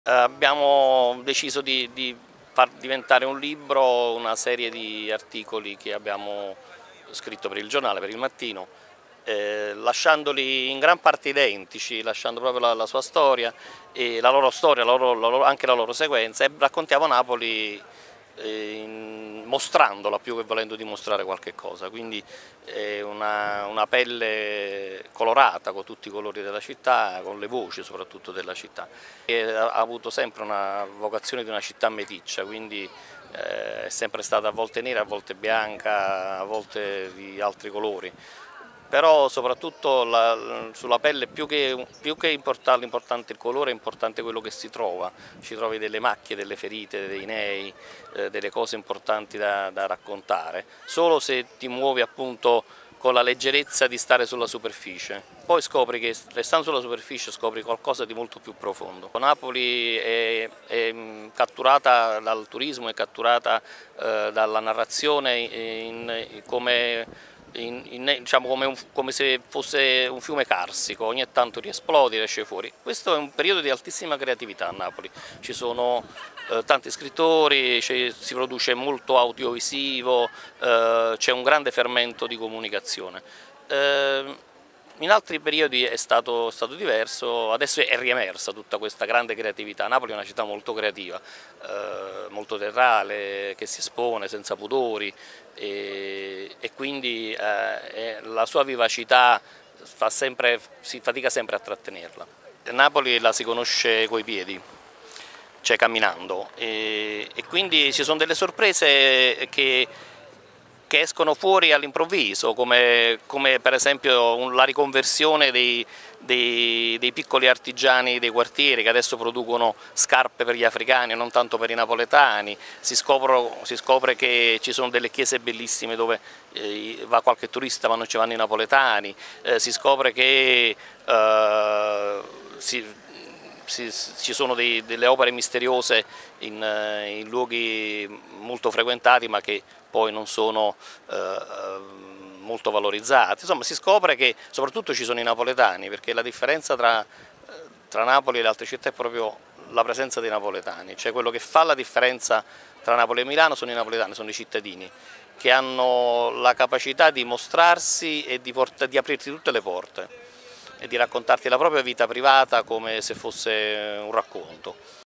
Abbiamo deciso di far diventare un libro una serie di articoli che abbiamo scritto per il giornale, per il mattino, lasciandoli in gran parte identici, lasciando proprio la sua storia e la loro storia, anche la loro sequenza, e raccontiamo Napoli mostrandola più che volendo dimostrare qualche cosa, quindi è una pelle colorata con tutti i colori della città, con le voci soprattutto della città. E ha avuto sempre una vocazione di una città meticcia, quindi è sempre stata a volte nera, a volte bianca, a volte di altri colori. Però soprattutto sulla pelle più che l'importante il colore, è importante quello che si trova, ci trovi delle macchie, delle ferite, dei nei, delle cose importanti da raccontare, solo se ti muovi appunto con la leggerezza di stare sulla superficie. Poi scopri che restando sulla superficie scopri qualcosa di molto più profondo. Napoli è catturata dal turismo, è catturata dalla narrazione diciamo come se fosse un fiume carsico, ogni tanto riesplode e esce fuori. Questo è un periodo di altissima creatività a Napoli, ci sono tanti scrittori, si produce molto audiovisivo, c'è un grande fermento di comunicazione. In altri periodi è stato diverso, adesso è riemersa tutta questa grande creatività. Napoli è una città molto creativa, molto teatrale, che si espone senza pudori e quindi la sua vivacità si fatica sempre a trattenerla. Napoli la si conosce coi piedi, cioè camminando, e quindi ci sono delle sorprese che escono fuori all'improvviso, come per esempio la riconversione dei piccoli artigiani dei quartieri che adesso producono scarpe per gli africani e non tanto per i napoletani. Si scopre che ci sono delle chiese bellissime dove va qualche turista ma non ci vanno i napoletani, si scopre che ci sono delle opere misteriose in luoghi molto frequentati ma che poi non sono molto valorizzati. Insomma, si scopre che soprattutto ci sono i napoletani, perché la differenza tra Napoli e le altre città è proprio la presenza dei napoletani, cioè quello che fa la differenza tra Napoli e Milano sono i napoletani, sono i cittadini che hanno la capacità di mostrarsi e di aprirti tutte le porte e di raccontarti la propria vita privata come se fosse un racconto.